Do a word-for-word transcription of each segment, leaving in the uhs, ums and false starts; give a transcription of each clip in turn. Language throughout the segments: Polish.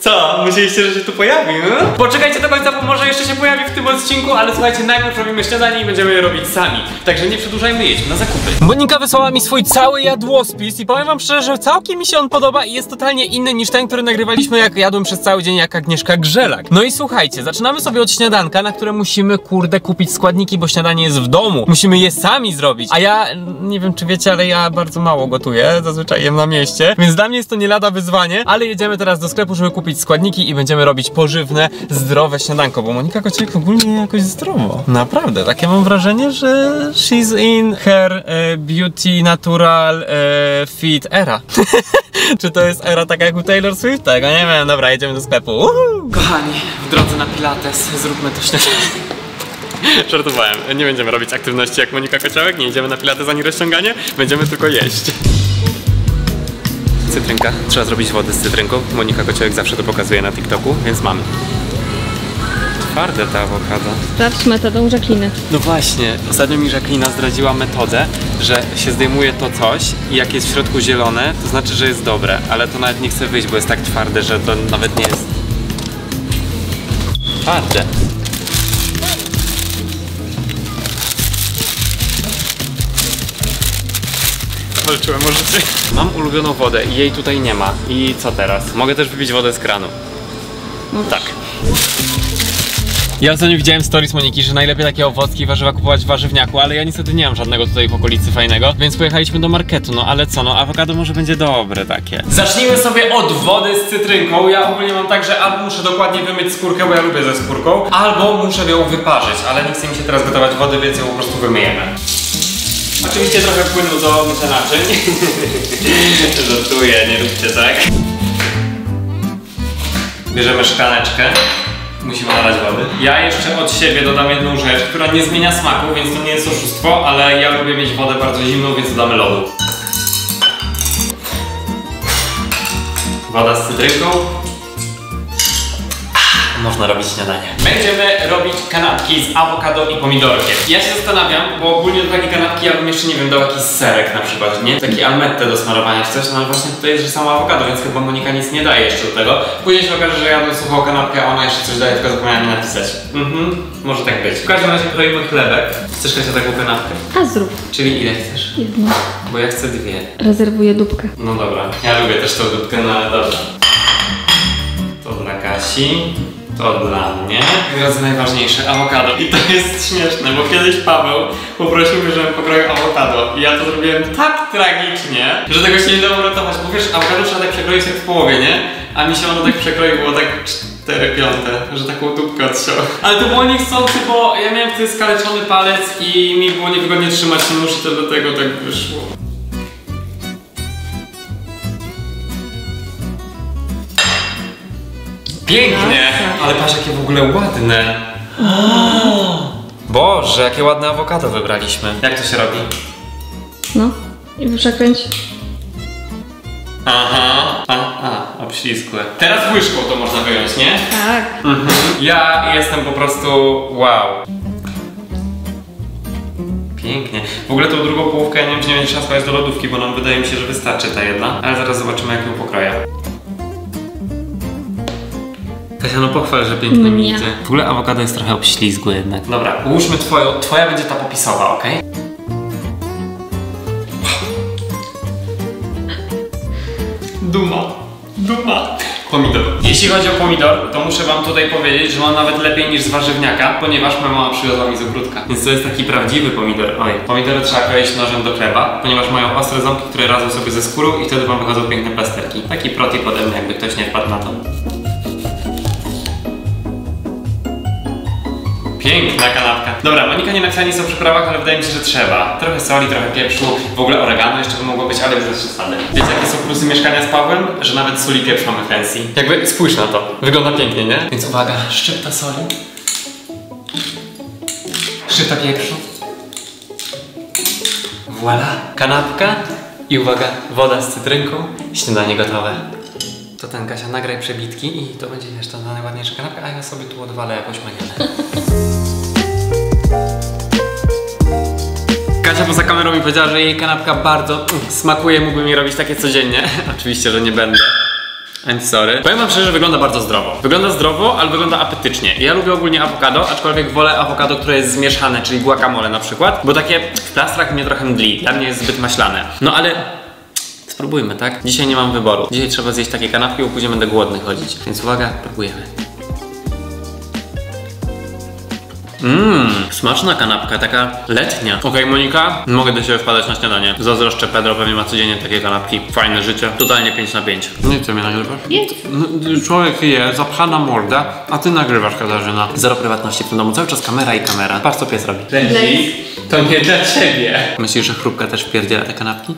Co? Myśleliście, że się tu pojawi, no? Poczekajcie do końca, bo może jeszcze się pojawi w tym odcinku, ale słuchajcie, najpierw robimy śniadanie i będziemy je robić sami. Także nie przedłużajmy, jedźmy na zakupy. Monika wysłała mi swój cały jadłospis i powiem wam szczerze, że całkiem mi się on podoba i jest totalnie inny niż ten, który nagrywaliśmy, jak jadłem przez cały dzień jak Agnieszka Grzelak. No i słuchajcie, zaczynamy sobie od śniadanka, na które musimy, kurde, kupić składniki, bo śniadanie jest w domu. Musimy je sami zrobić. A ja, nie wiem czy wiecie, ale ja bardzo mało gotuję, zazwyczaj jem na mieście, więc dla mnie jest to nie lada wyzwanie, ale jedziemy teraz do sklepu, żeby kupić składniki i będziemy robić pożywne, zdrowe śniadanko, bo Monika Kociek ogólnie jakoś zdrowo. Naprawdę, takie mam wrażenie, że she's in her e, beauty natural e, fit era. Czy to jest era taka jak u Taylor Swift? Tego nie wiem, dobra, jedziemy do sklepu. Uhu. Kochani, w drodze na pilates zróbmy to śniadanie. Żartowałem, nie będziemy robić aktywności jak Monika Kociołek, nie idziemy na pilates ani rozciąganie, będziemy tylko jeść. Cytrynka, trzeba zrobić wodę z cytrynką. Monika Kociołek zawsze to pokazuje na TikToku, więc mamy. Twarde ta awokado. Sprawdź metodą Jacqueline. No właśnie, ostatnio mi Jacqueline zdradziła metodę, że się zdejmuje to coś i jak jest w środku zielone, to znaczy, że jest dobre, ale to nawet nie chce wyjść, bo jest tak twarde, że to nawet nie jest twarde. Walczyłem o życie. Mam ulubioną wodę i jej tutaj nie ma. I co teraz? Mogę też wypić wodę z kranu. Możesz. Tak. Ja ostatnio widziałem stories Moniki, że najlepiej takie owocki i warzywa kupować w warzywniaku, ale ja niestety nie mam żadnego tutaj w okolicy fajnego, więc pojechaliśmy do marketu, no ale co, no awokado może będzie dobre takie. Zacznijmy sobie od wody z cytrynką. Ja ogólnie mam tak, że albo muszę dokładnie wymyć skórkę, bo ja lubię ze skórką, albo muszę ją wyparzyć, ale nie chce mi się teraz gotować wody, więc ją po prostu wymyjemy. Oczywiście trochę płynu do mycia naczyń. Żartuję, nie róbcie tak. Bierzemy szklaneczkę. Musimy nalać wody. Ja jeszcze od siebie dodam jedną rzecz, która nie zmienia smaku, więc to nie jest oszustwo, ale ja lubię mieć wodę bardzo zimną, więc dodamy lodu. Woda z cytrynką. Można robić śniadanie. Będziemy robić kanapki z awokado i pomidorkiem. Ja się zastanawiam, bo ogólnie do takiej kanapki ja bym jeszcze, nie wiem, dał jakiś serek na przykład, nie? Taki almette do smarowania czy coś, no ale właśnie tutaj jest, że samo awokado, więc chyba Monika nic nie daje jeszcze do tego. Później się okaże, że jadłem suchą kanapkę, a ona jeszcze coś daje, tylko zapomniałem mi napisać. Mhm, może tak być. W każdym razie kroimy chlebek. Chcesz, Kasia, taką kanapkę? A zrób. Czyli ile chcesz? Jedno. Bo ja chcę dwie. Rezerwuję dupkę. No dobra, ja lubię też tą dupkę, no ale dobra. To dla Kasi. To dla mnie. I teraz najważniejsze, awokado. I to jest śmieszne, bo kiedyś Paweł poprosił mnie, żebym pokroił awokado. I ja to zrobiłem tak tragicznie, że tego się nie dało uratować. Bo wiesz, awokado trzeba tak przekroić jak w połowie, nie? A mi się ono tak przekroiło, tak cztery piąte, że taką dupkę odciął. Ale to było niechcący, bo ja miałem wtedy skaleczony palec i mi było niewygodnie trzymać nóż i to dlatego tak wyszło. Pięknie! Ale patrz, jakie w ogóle ładne. Boże, jakie ładne awokado wybraliśmy. Jak to się robi? No i przekręć. Aha, a, a, obślizgłe. Teraz łyżką to można wyjąć, nie? Tak. Mhm. Ja jestem po prostu wow. Pięknie. W ogóle tą drugą połówkę, ja nie wiem, czy nie będzie trzeba składać do lodówki, bo nam wydaje mi się, że wystarczy ta jedna. Ale zaraz zobaczymy, jak ją pokroję. Kasia, no pochwal, że pięknie mi idzie. W ogóle awokado jest trochę obślizgłe jednak. Dobra, ułóżmy twoją, twoja będzie ta popisowa, ok? Duma, duma. Pomidor. Jeśli chodzi o pomidor, to muszę wam tutaj powiedzieć, że mam nawet lepiej niż z warzywniaka, ponieważ moja mama przywiozła mi z ogródka. Więc to jest taki prawdziwy pomidor. Oj, pomidory trzeba kroić nożem do chleba, ponieważ mają ostre ząbki, które radzą sobie ze skórą i wtedy wam wychodzą piękne plasterki. Taki protip ode mnie, jakby ktoś nie wpadł na to. Piękna kanapka. Dobra, Monika nie napisała nic o przyprawach, ale wydaje mi się, że trzeba. Trochę soli, trochę pieprzu, w ogóle oregano jeszcze by mogło być, ale już jest przesady. Wiecie, jakie są plusy mieszkania z Pawłem? Że nawet sól i pieprz mamy fancy. Jakby spójrz na to. Wygląda pięknie, nie? Więc uwaga, szczypta soli. Szczypta pieprzu. Voila. Kanapka. I uwaga, woda z cytrynką. Śniadanie gotowe. To ten, Kasia, nagraj przebitki i to będzie jeszcze ta najładniejsza kanapka, a ja sobie tu odwalę jakąś manianę. Kasia poza kamerą mi powiedziała, że jej kanapka bardzo mm, smakuje, mógłbym jej robić takie codziennie. Oczywiście, że nie będę. I'm sorry. Powiem wam szczerze, że wygląda bardzo zdrowo. Wygląda zdrowo, ale wygląda apetycznie. Ja lubię ogólnie awokado, aczkolwiek wolę awokado, które jest zmieszane, czyli guacamole na przykład, bo takie w plastrach mnie trochę mdli. Dla mnie jest zbyt maślane. No ale spróbujmy, tak? Dzisiaj nie mam wyboru. Dzisiaj trzeba zjeść takie kanapki, bo później będę głodny chodzić. Więc uwaga, próbujemy. Mmm, smaczna kanapka, taka letnia. Okej, okay, Monika, mogę do siebie wpadać na śniadanie. Zazdroszczę, Pedro pewnie ma codziennie takie kanapki. Fajne życie, totalnie pięć na pięć. Nie chcę mnie nagrywasz? Nie. No, człowiek je, zapchana morda, a ty nagrywasz, Katarzyna. Zero prywatności w tym domu, cały czas kamera i kamera. Patrz, co pies robi. Ręcznik, to nie dla ciebie. Myślisz, że chrupka też wpierdziela te kanapki?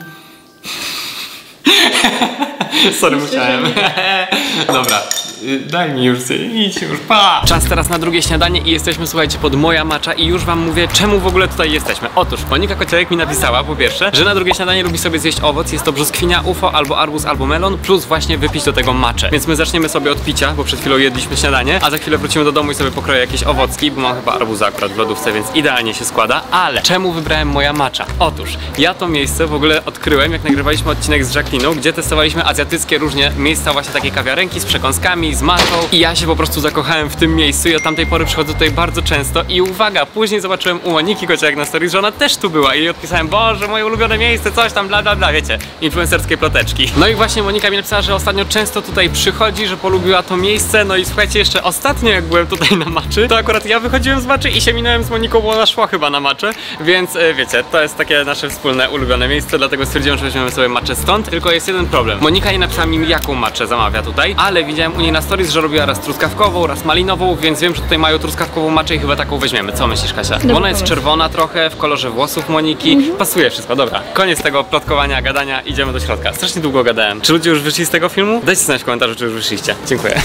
Sorry, musiałem. Dobra, daj mi już, idź już, pa! Czas teraz na drugie śniadanie i jesteśmy, słuchajcie, pod Moja Matcha i już wam mówię, czemu w ogóle tutaj jesteśmy. Otóż Monika Kociołek mi napisała, po pierwsze, że na drugie śniadanie lubi sobie zjeść owoc, jest to brzoskwinia, ufo, albo arbuz, albo melon, plus właśnie wypić do tego matchę. Więc my zaczniemy sobie od picia, bo przed chwilą jedliśmy śniadanie, a za chwilę wrócimy do domu i sobie pokroję jakieś owocki, bo mam chyba arbuza akurat w lodówce, więc idealnie się składa. Ale czemu wybrałem Moja Matcha? Otóż ja to miejsce w ogóle odkryłem, jak nagrywaliśmy odcinek z Jacqueliną, gdzie testowaliśmy azjatyckie różnie miejsca, właśnie takie kawiarenki z przekąskami, z matchą i ja się po prostu zakochałem w tym miejscu i od tamtej pory przychodzę tutaj bardzo często i uwaga, później zobaczyłem u Moniki Kociołek na stories, że ona też tu była i jej odpisałem, Boże, moje ulubione miejsce, coś tam, bla bla bla, wiecie, influencerskie ploteczki. No i właśnie Monika mi napisała, że ostatnio często tutaj przychodzi, że polubiła to miejsce, no i słuchajcie, jeszcze ostatnio jak byłem tutaj na matczy, to akurat ja wychodziłem z matczy i się minąłem z Moniką, bo ona szła chyba na matczę, więc e, wiecie, to jest takie nasze wspólne ulubione miejsce, dlatego stwierdziłem, że weźmiemy sobie matczę stąd, tylko jest jeden problem. Monika nie napisała mi, jaką matczę zamawia tutaj, ale widziałem u niej na stories, że robiła raz truskawkową, raz malinową, więc wiem, że tutaj mają truskawkową matczę i chyba taką weźmiemy. Co myślisz, Kasia? Bo ona jest czerwona trochę, w kolorze włosów Moniki. Mhm. Pasuje wszystko, dobra. Koniec tego plotkowania, gadania, idziemy do środka. Strasznie długo gadałem. Czy ludzie już wyszli z tego filmu? Dajcie znać w komentarzu, czy już wyszliście. Dziękuję.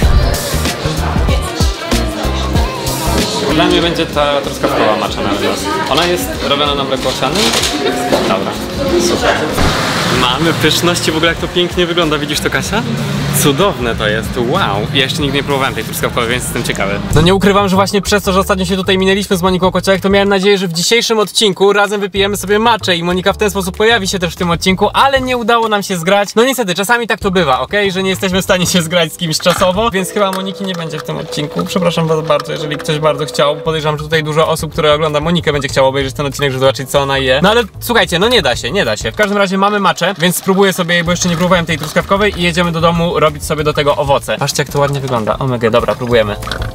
Dla mnie będzie ta truskawkowa matcha na wynos. Ona jest robiona na mleku owsianym? Dobra, super. Mamy pyszności, w ogóle jak to pięknie wygląda, widzisz to, Kasia? Cudowne to jest, wow. Ja jeszcze nigdy nie próbowałem tej truskawkowej, więc jestem ciekawy. No nie ukrywam, że właśnie przez to, że ostatnio się tutaj minęliśmy z Moniką Kociołek, to miałem nadzieję, że w dzisiejszym odcinku razem wypijemy sobie matchę i Monika w ten sposób pojawi się też w tym odcinku, ale nie udało nam się zgrać. No niestety, czasami tak to bywa, okej? Okay? Że nie jesteśmy w stanie się zgrać z kimś czasowo, więc chyba Moniki nie będzie w tym odcinku. Przepraszam was bardzo, jeżeli ktoś bardzo chciał. Podejrzewam, że tutaj dużo osób, które ogląda Monikę, będzie chciało obejrzeć ten odcinek, żeby zobaczyć, co ona je. No ale słuchajcie, no nie da się, nie da się. W każdym razie mamy matchę, więc spróbuję sobie jej, bo jeszcze nie próbowałem tej truskawkowej i jedziemy do domu robić sobie do tego owoce. Patrzcie, jak to ładnie wygląda. Omega, dobra, próbujemy.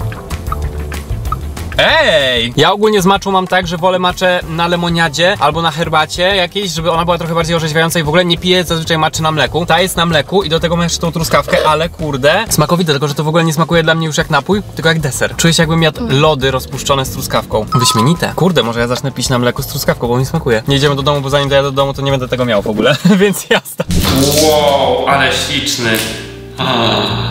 Ej! Ja ogólnie z matchą mam tak, że wolę matchę na lemoniadzie albo na herbacie jakiejś, żeby ona była trochę bardziej orzeźwiająca i w ogóle nie piję zazwyczaj matchy na mleku. Ta jest na mleku i do tego mam jeszcze tą truskawkę, ale kurde, smakowite, tylko że to w ogóle nie smakuje dla mnie już jak napój, tylko jak deser. Czuję się, jakbym jadł lody rozpuszczone z truskawką. Wyśmienite. Kurde, może ja zacznę pić na mleku z truskawką, bo mi smakuje. Nie idziemy do domu, bo zanim dojadę do domu, to nie będę tego miał w ogóle, więc jazda. Wow, ale śliczny. Ah.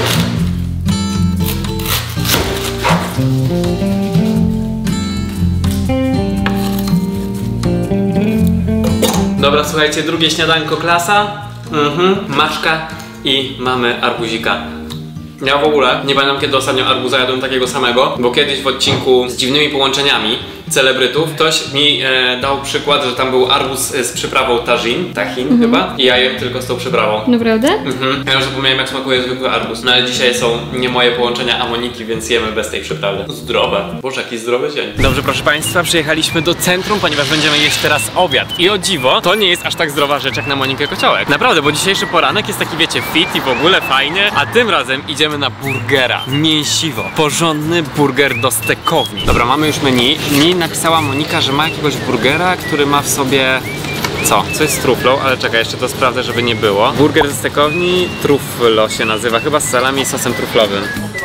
Dobra, słuchajcie, drugie śniadanko klasa. Mhm, maczka i mamy arbuzika. Ja w ogóle nie pamiętam, kiedy ostatnio arbuza jadłem takiego samego, bo kiedyś w odcinku z dziwnymi połączeniami celebrytów ktoś mi e, dał przykład, że tam był arbuz z przyprawą tajin, tajin mhm. chyba, i ja jem tylko z tą przyprawą. Naprawdę? Mhm. Ja już zapomniałem, jak smakuje zwykły arbuz. No ale dzisiaj są nie moje połączenia, a Moniki, więc jemy bez tej przyprawy. Zdrowe. Boże, jaki zdrowy dzień. Dobrze, proszę Państwa, przyjechaliśmy do centrum, ponieważ będziemy jeść teraz obiad. I o dziwo, to nie jest aż tak zdrowa rzecz jak na Monikę Kociołek. Naprawdę, bo dzisiejszy poranek jest taki, wiecie, fit i w ogóle fajnie, a tym razem idziemy na burgera. Mięsiwo. Porządny burger do stekowni. Dobra, mamy już menu. Mi napisała Monika, że ma jakiegoś burgera, który ma w sobie... Co? Coś z truflą, ale czekaj, jeszcze to sprawdzę, żeby nie było. Burger ze stekowni, truflo się nazywa, chyba z salami i sosem truflowym.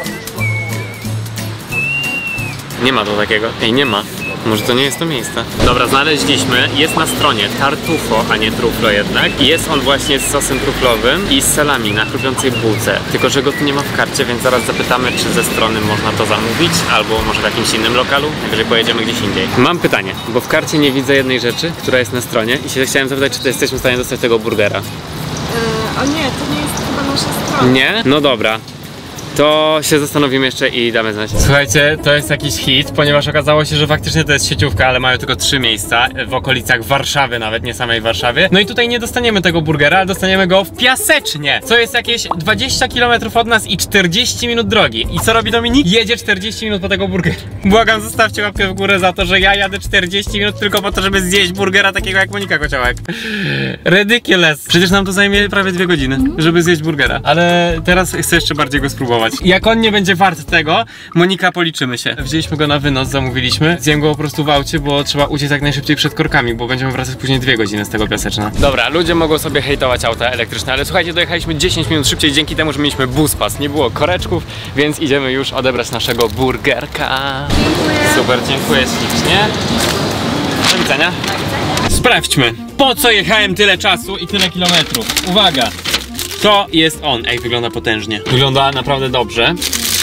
Nie ma tu takiego. Ej, nie ma. Może to nie jest to miejsce. Dobra, znaleźliśmy. Jest na stronie Tartufo, a nie truflo jednak. I jest on właśnie z sosem truflowym i z salami na chrupiącej bułce. Tylko że go tu nie ma w karcie, więc zaraz zapytamy, czy ze strony można to zamówić, albo może w jakimś innym lokalu, jeżeli pojedziemy gdzieś indziej. Mam pytanie, bo w karcie nie widzę jednej rzeczy, która jest na stronie i się chciałem zapytać, czy to jesteśmy w stanie dostać tego burgera. Yy, o nie, to nie jest chyba nasza strona. Nie? No dobra. to się zastanowimy jeszcze i damy znać. Słuchajcie, to jest jakiś hit, ponieważ okazało się, że faktycznie to jest sieciówka, ale mają tylko trzy miejsca w okolicach Warszawy, nawet nie samej Warszawie. No i tutaj nie dostaniemy tego burgera, ale dostaniemy go w Piasecznie, co jest jakieś dwadzieścia kilometrów od nas i czterdzieści minut drogi. I co robi Dominik? Jedzie czterdzieści minut po tego burgera. Błagam, zostawcie łapkę w górę za to, że ja jadę czterdzieści minut tylko po to, żeby zjeść burgera takiego jak Monika Kociołek. Ridiculous. Przecież nam to zajmie prawie dwie godziny, żeby zjeść burgera. Ale teraz chcę jeszcze bardziej go spróbować. Jak on nie będzie wart tego, Monika, policzymy się. Wzięliśmy go na wynos, zamówiliśmy. Zjem go po prostu w aucie, bo trzeba uciec jak najszybciej przed korkami, bo będziemy wracać później dwie godziny z tego Piaseczna. Dobra, ludzie mogą sobie hejtować auta elektryczne, ale słuchajcie, dojechaliśmy dziesięć minut szybciej dzięki temu, że mieliśmy buspas. Nie było koreczków, więc idziemy już odebrać naszego burgerka. Super, dziękuję ślicznie. Do widzenia. Sprawdźmy, po co jechałem tyle czasu i tyle kilometrów. Uwaga, to jest on. Ej, wygląda potężnie. Wygląda naprawdę dobrze.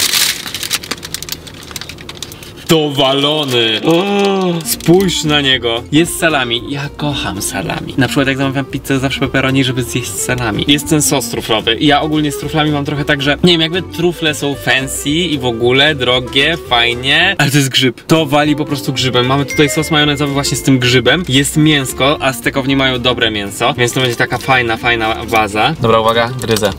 Dowalony. O, spójrz na niego. Jest salami. Ja kocham salami. Na przykład jak zamawiam pizzę, zawsze pepperoni, żeby zjeść salami. Jest ten sos truflowy. Ja ogólnie z truflami mam trochę tak, że nie wiem, jakby trufle są fancy i w ogóle drogie, fajnie, ale to jest grzyb. To wali po prostu grzybem. Mamy tutaj sos majonezowy właśnie z tym grzybem. Jest mięsko, a stekowni mają dobre mięso, więc to będzie taka fajna, fajna baza. Dobra, uwaga, gryzę.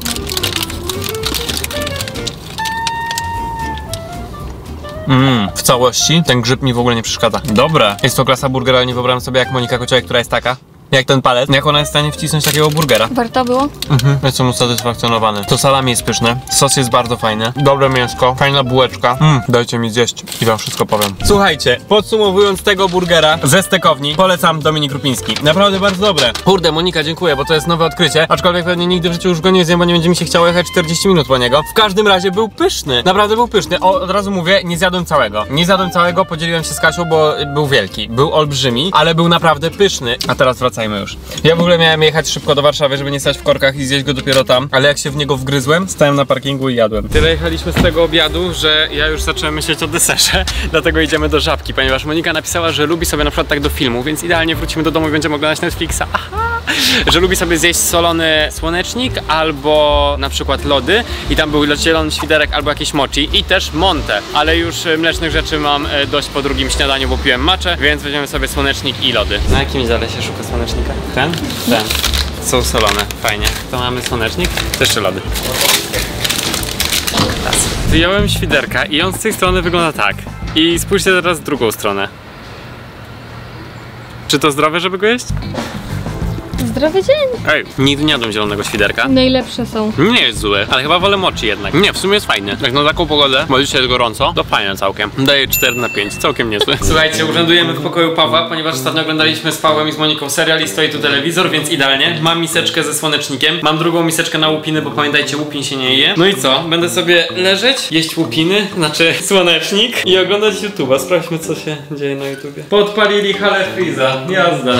Mmm, w całości ten grzyb mi w ogóle nie przeszkadza. Dobre. Jest to klasa burgera, ale nie wyobrażam sobie jak Monika Kociołek, która jest taka. Jak ten palec, jak ona jest w stanie wcisnąć takiego burgera. Warto było? Mhm, jestem usatysfakcjonowany. To salami jest pyszne, sos jest bardzo fajny, dobre mięsko, fajna bułeczka. Mmm, dajcie mi zjeść i wam wszystko powiem. Słuchajcie, podsumowując tego burgera ze stekowni, polecam Dominik Rupiński. Naprawdę bardzo dobre. Kurde, Monika, dziękuję, bo to jest nowe odkrycie, aczkolwiek pewnie nigdy w życiu już go nie zjem, bo nie będzie mi się chciało jechać czterdzieści minut po niego. W każdym razie był pyszny, naprawdę był pyszny. O, od razu mówię, nie zjadłem całego. Nie zjadłem całego, podzieliłem się z Kasią, bo był wielki, był olbrzymi, ale był naprawdę pyszny. A teraz wracajmy już. Ja w ogóle miałem jechać szybko do Warszawy, żeby nie stać w korkach i zjeść go dopiero tam, ale jak się w niego wgryzłem, stałem na parkingu i jadłem. Tyle jechaliśmy z tego obiadu, że ja już zacząłem myśleć o deserze, dlatego idziemy do Żabki, ponieważ Monika napisała, że lubi sobie na przykład tak do filmu, więc idealnie wrócimy do domu i będziemy oglądać Netflixa. Aha! Że lubi sobie zjeść solony słonecznik albo na przykład lody i tam był zielony świderek albo jakieś mochi i też monte, ale już mlecznych rzeczy mam dość po drugim śniadaniu, bo piłem matchę, więc weźmiemy sobie słonecznik i lody. Na jakim dziale się szuka słonecznika? Ten? Ten. Są solone, fajnie. To mamy słonecznik, to jeszcze lody. Wyjąłem świderka i on z tej strony wygląda tak. I spójrzcie teraz w drugą stronę. Czy to zdrowe, żeby go jeść? Zdrowy dzień. Ej, nigdy nie jadłem zielonego świderka. Najlepsze są. Nie jest zły, ale chyba wolę mochi jednak. Nie, w sumie jest fajny. Jak na taką pogodę, bo dzisiaj jest gorąco, to fajne całkiem. Daję cztery na pięć, całkiem niezły. Słuchajcie, urzędujemy w pokoju Pawła, ponieważ ostatnio oglądaliśmy z Pawłem i z Moniką serial i stoi tu telewizor, więc idealnie. Mam miseczkę ze słonecznikiem, mam drugą miseczkę na łupiny, bo pamiętajcie, łupin się nie je. No i co? Będę sobie leżeć, jeść łupiny, znaczy słonecznik i oglądać YouTube'a. Sprawdźmy, co się dzieje na YouTubie. Podpalili halę Freeza, jazda.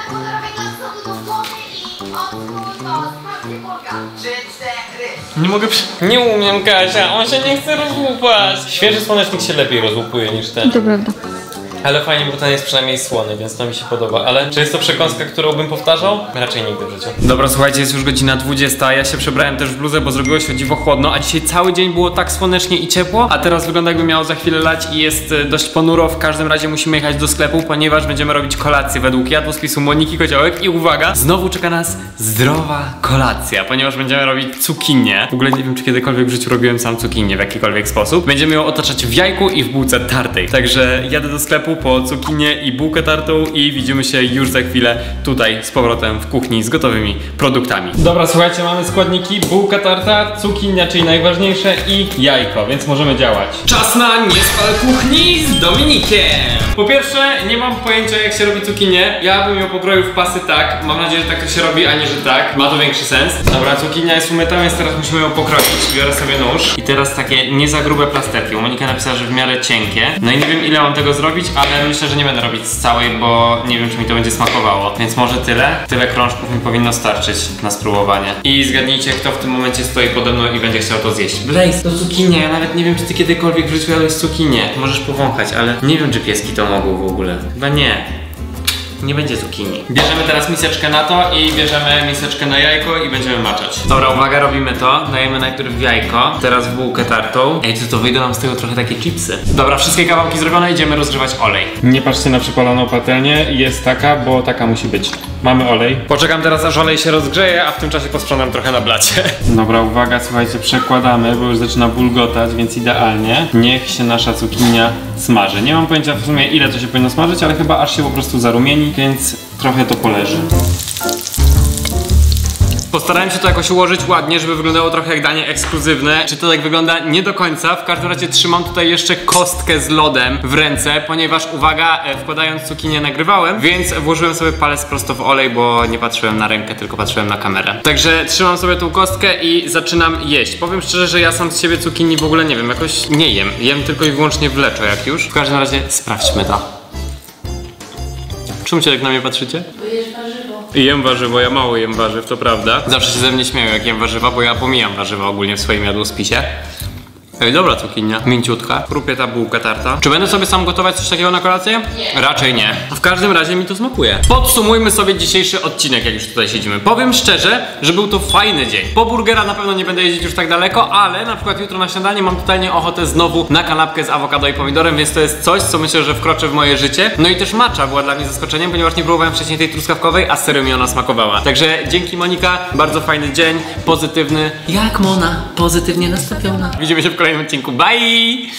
Nie mogę przy... Nie umiem, Kasia, on się nie chce rozłupać. Świeży słonecznik się lepiej rozłupuje niż ten. To prawda. Ale fajnie, bo ten jest przynajmniej słony, więc to mi się podoba. Ale czy jest to przekąska, którą bym powtarzał? Raczej nigdy w życiu. Dobra, słuchajcie, jest już godzina dwudziesta. Ja się przebrałem też w bluzę, bo zrobiło się o dziwo chłodno, a dzisiaj cały dzień było tak słonecznie i ciepło, a teraz wygląda, jakby miało za chwilę lać i jest dość ponuro. W każdym razie musimy jechać do sklepu, ponieważ będziemy robić kolację według jadłospisu Moniki Kociołek. I uwaga, znowu czeka nas zdrowa kolacja, ponieważ będziemy robić cukinię. W ogóle nie wiem, czy kiedykolwiek w życiu robiłem sam cukinię w jakikolwiek sposób. Będziemy ją otaczać w jajku i w bułce tartej. Także jadę do sklepu po cukinię i bułkę tartą i widzimy się już za chwilę tutaj z powrotem w kuchni z gotowymi produktami. Dobra, słuchajcie, mamy składniki: bułka tarta, cukinia, czyli najważniejsze, i jajko, więc możemy działać. Czas na Nie spal kuchni z Dominikiem! Po pierwsze, nie mam pojęcia, jak się robi cukinię. Ja bym ją pokroił w pasy tak. Mam nadzieję, że tak to się robi, a nie, że tak. Ma to większy sens. Dobra, cukinia jest umyta, więc teraz musimy ją pokroić. Biorę sobie nóż i teraz takie nie za grube plasterki. Monika napisała, że w miarę cienkie. No i nie wiem, ile mam tego zrobić, ale myślę, że nie będę robić z całej, bo nie wiem, czy mi to będzie smakowało. Więc może tyle. Tyle krążków mi powinno starczyć na spróbowanie. I zgadnijcie, kto w tym momencie stoi pode mną i będzie chciał to zjeść. Blaze, to cukinia. Ja nawet nie wiem, czy ty kiedykolwiek w życiu jadłeś cukinię. Możesz powąchać, ale nie wiem, czy pieski to mogą w ogóle. Chyba nie. nie będzie cukinii. Bierzemy teraz miseczkę na to i bierzemy miseczkę na jajko i będziemy maczać. Dobra, uwaga, robimy to. Dajemy najpierw jajko, teraz bułkę tartą. Ej, to, to wyjdą nam z tego trochę takie chipsy. Dobra, wszystkie kawałki zrobione, idziemy rozgrzewać olej. Nie patrzcie na przypaloną patelnię, jest taka, bo taka musi być. Mamy olej. Poczekam teraz, aż olej się rozgrzeje, a w tym czasie posprzątam trochę na blacie. Dobra, uwaga, słuchajcie, przekładamy, bo już zaczyna bulgotać, więc idealnie. Niech się nasza cukinia smaży. Nie mam pojęcia w sumie, ile to się powinno smażyć, ale chyba aż się po prostu zarumieni, więc trochę to poleży. Postarałem się to jakoś ułożyć ładnie, żeby wyglądało trochę jak danie ekskluzywne. Czy to tak wygląda? Nie do końca. W każdym razie trzymam tutaj jeszcze kostkę z lodem w ręce, ponieważ, uwaga, wkładając cukinię nagrywałem, więc włożyłem sobie palec prosto w olej, bo nie patrzyłem na rękę, tylko patrzyłem na kamerę. Także trzymam sobie tą kostkę i zaczynam jeść. Powiem szczerze, że ja sam z siebie cukinii w ogóle nie wiem, jakoś nie jem. Jem tylko i wyłącznie w leczo jak już. W każdym razie sprawdźmy to. Czemu się tak na mnie patrzycie? Bo jesz warzywo. Jem warzywo, ja mało jem warzyw, to prawda. Zawsze się ze mnie śmieją jak jem warzywa, bo ja pomijam warzywa ogólnie w swoim jadłospisie. Ej, dobra cukinia, mięciutka. Chrupie ta bułka tarta. Czy będę sobie sam gotować coś takiego na kolację? Nie. Raczej nie. W każdym razie mi to smakuje. Podsumujmy sobie dzisiejszy odcinek, jak już tutaj siedzimy. Powiem szczerze, że był to fajny dzień. Po burgera na pewno nie będę jeździć już tak daleko, ale na przykład jutro na śniadanie mam totalnie ochotę znowu na kanapkę z awokado i pomidorem, więc to jest coś, co myślę, że wkroczy w moje życie. No i też matcha była dla mnie zaskoczeniem, ponieważ nie próbowałem wcześniej tej truskawkowej, a serio mi ona smakowała. Także dzięki Monika, bardzo fajny dzień, pozytywny. Jak Mona, pozytywnie nastawiona. Widzimy się w kolejnym odcinku. Bye!